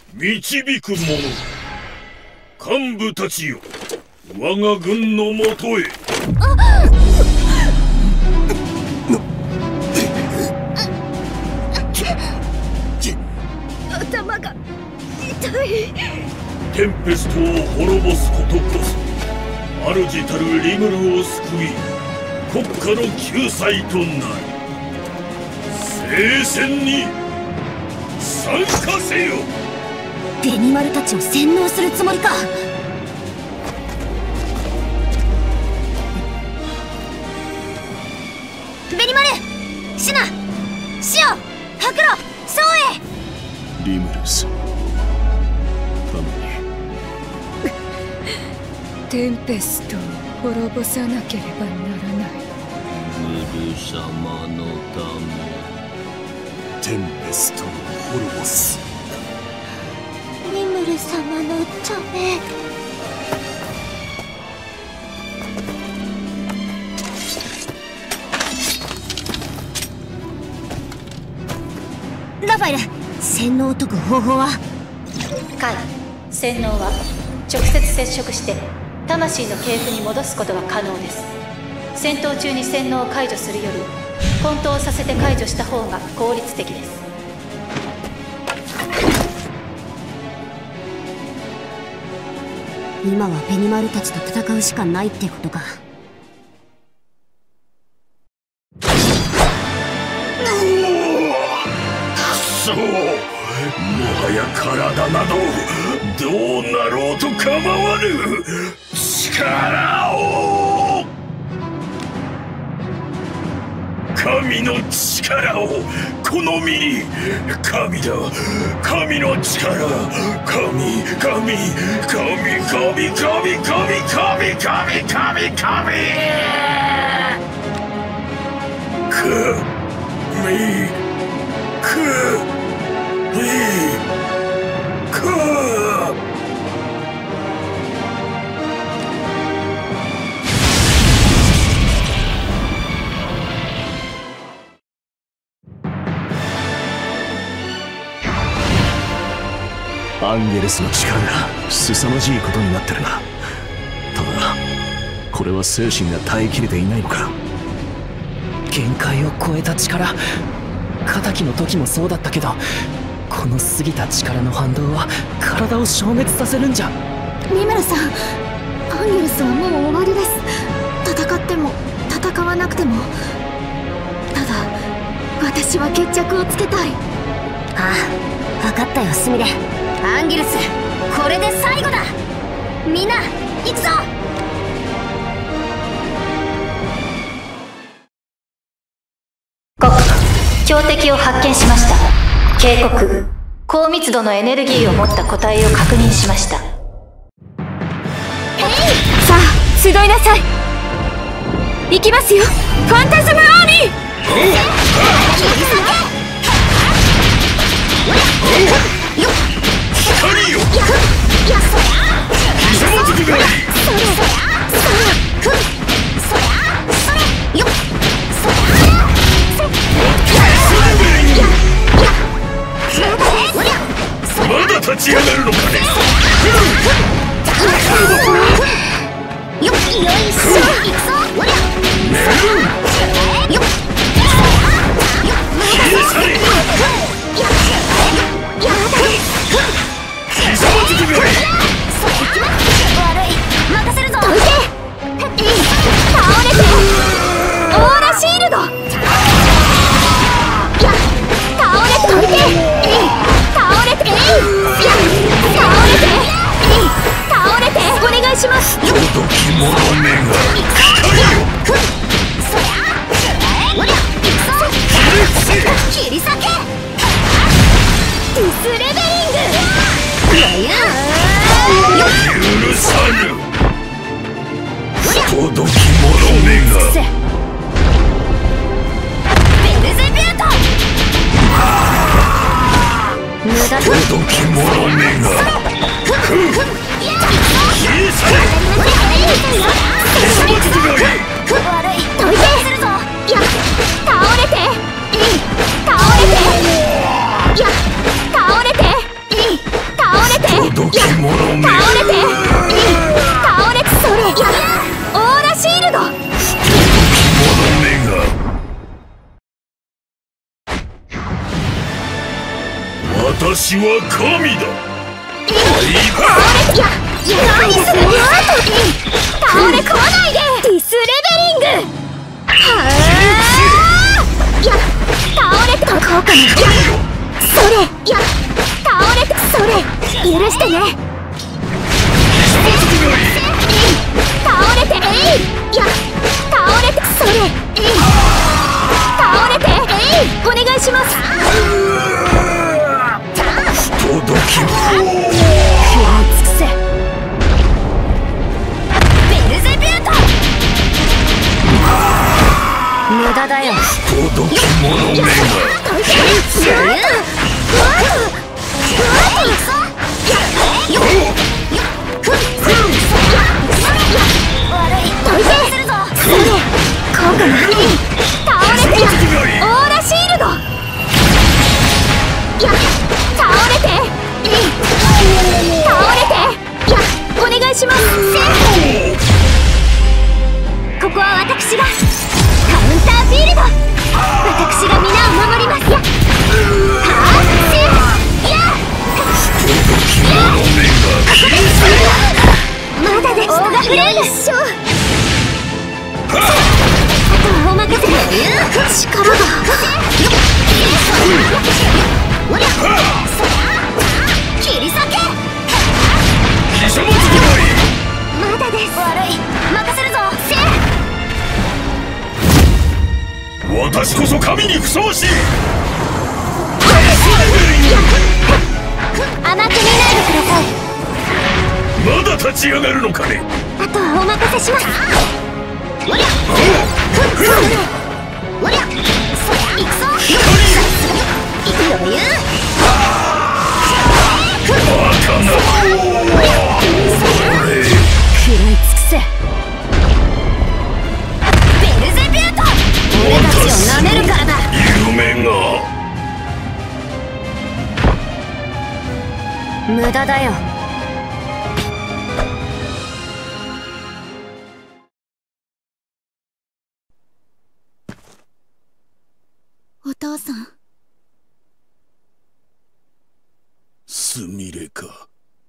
導く者、幹部たちよ、我が軍のもとへ。 頭が痛い。 テンペストを滅ぼすことこそ主たるリムルを救い国家の救済となる。聖戦に参加せよ。 ベニマルたちを洗脳するつもりか。ベニマル、シナ、シオ、ハクロ、ソウエ。 リムルさん、たまにテンペストを滅ぼさなければならない。 リムル様のため。 テンペストを滅ぼす。 リムル様のため。ラファエル、洗脳を解く方法は？ カイ、洗脳は直接接触して魂の系譜に戻すことが可能です。戦闘中に洗脳を解除するより混沌させて解除した方が効率的です。 今はベニマルたちと戦うしかないってことか。 そう、もはや体などどうなろうと構わぬ。力を、神の力をこの身に。神だ、神の力。神、神、神、神、神、神、神、神、神、神。 アンゲルスの力が凄まじいことになってるな。ただこれは精神が耐えきれていないのか。 限界を超えた力、敵の時もそうだったけど、この過ぎた力の反動は体を消滅させるんじゃ。 リムルさん、アンゲルスはもう終わりです。戦っても戦わなくても。ただ私は決着をつけたい。ああ、分かったよスミレ。アンゲルス、これで最後だ。みんな行くぞ。 国家、標的を発見しました。警告、高密度のエネルギーを持った個体を確認しました。 さあ集いなさい。行きますよ、ファンタズムアーミー。 光よ、ひざまずくがいい。まだ立ち上がるのかね。 よっ、よいしょ、行くぞ。 消え去れ。ひざまずくがいい。 悪い、任せるぞ。どいて。倒れて。オーラシールド。倒れて。どいて。倒れて。倒れて。お願いします。 届き者めが光よ。 切り裂け。ディスレベリング。 許さぬ。届き者めが。 ベルゼビュート。無駄。 届き者めが。消え去れ。ひざまずくがいい。 悪い、どいて。倒れて。倒れて。倒れて。倒き者め。 倒れて、倒れて、それ、オーラシールド。 者めが。私は神だ。 何するの？倒れ込まないで。ディスレベリング。倒れてこうかな。それ、倒れて、それ、許してね。倒れて、倒れて、それ、倒れて、お願いします。 届きま。 食らい尽くせ。ベルゼビュート。無駄だよ。 届き者めが。 オーラシールド。倒れて、倒れて、お願いします。ここは私がカウンターフィールド。私が皆を守ります。まだです。オーガフレーム一生。あとはお任せ。力が。切り裂け。まだです。悪い。任せるぞ。 私こそ神にふさわしい。 甘く見ないでください。 まだ立ち上がるのかね。 あとはお任せします。余裕。食らい尽くせ。ベルゼビュート。俺たちを舐めるからだ。 夢が。 無駄だよ。お父さん。 すみれか。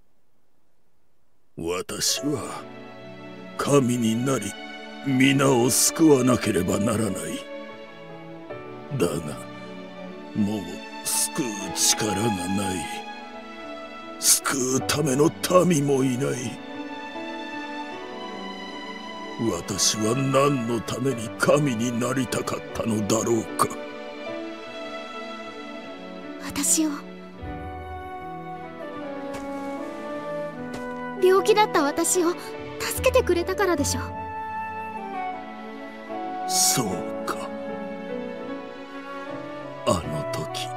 私は神になり皆を救わなければならない。だがもう救う力がない。救うための民もいない。私は何のために神になりたかったのだろうか。 私を、病気だった私を助けてくれたからでしょ。 そうか。あの時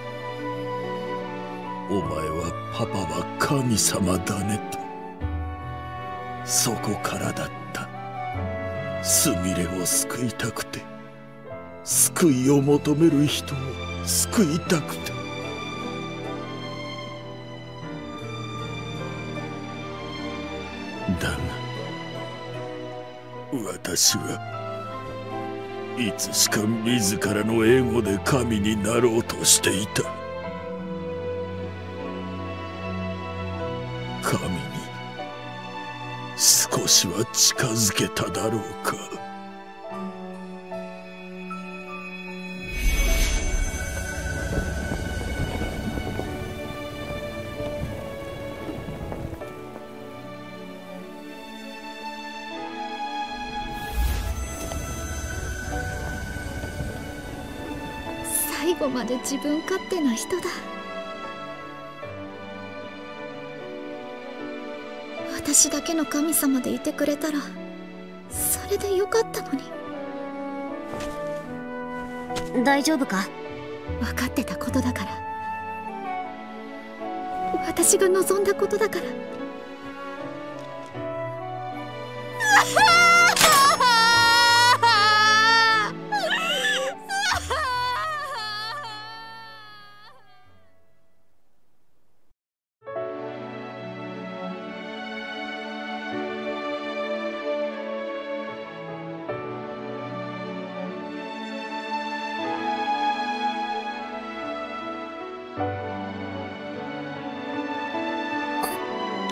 お前はパパは神様だねと。そこからだった。すみれを救いたくて、救いを求める人を救いたくて。だが私はいつしか自らのエゴで神になろうとしていた。神に少しは近づけただろうか。 最後まで自分勝手な人だ。私だけの神様でいてくれたらそれでよかったのに。大丈夫か？分かってたことだから。私が望んだことだから。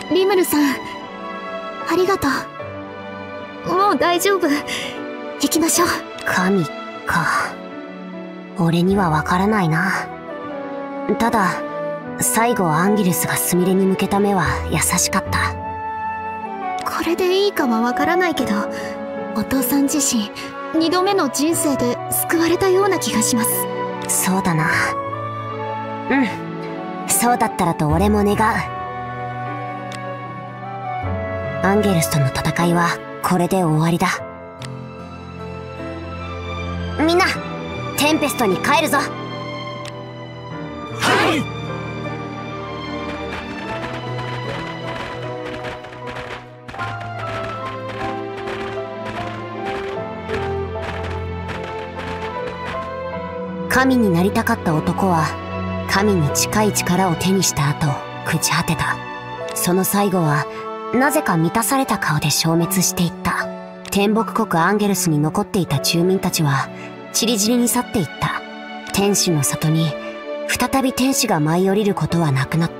リムルさん、ありがとう。もう大丈夫。行きましょう。 神か。俺にはわからないな。ただ最後アンギルスがスミレに向けた目は優しかった。 これでいいかはわからないけど、お父さん自身2度目の人生で救われたような気がします。 そうだな。うん、そうだったらと俺も願う。アンゲルスとの戦いはこれで終わりだ。みんなテンペストに帰るぞ。 はい。 神になりたかった男は神に近い力を手にした後朽ち果てた。その最後はなぜか満たされた顔で消滅していった。天北国アンゲルスに残っていた住民たちは散り散りに去っていった。天使の里に再び天使が舞い降りることはなくなった。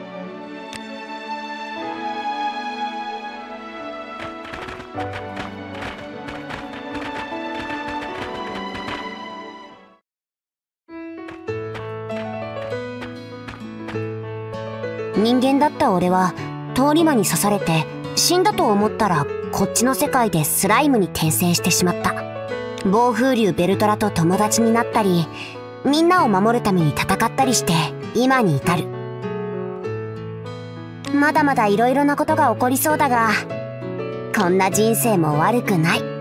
人間だった俺は通り魔に刺されて死んだと思ったらこっちの世界でスライムに転生してしまった。暴風竜ベルトラと友達になったり、みんなを守るために戦ったりして今に至る。まだまだ色々なことが起こりそうだが、こんな人生も悪くない。